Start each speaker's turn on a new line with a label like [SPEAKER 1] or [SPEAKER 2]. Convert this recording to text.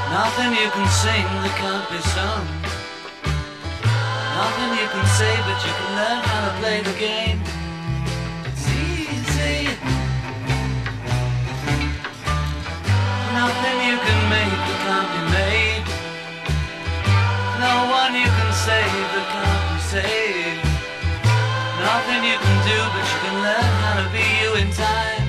[SPEAKER 1] Nothing you can sing that can't be sung. Nothing you can say, but you can learn how to play the game. It's easy. Nothing you can make that can't be made. No one you can save that can't be saved. Nothing you can do, but you can learn how to be you in time.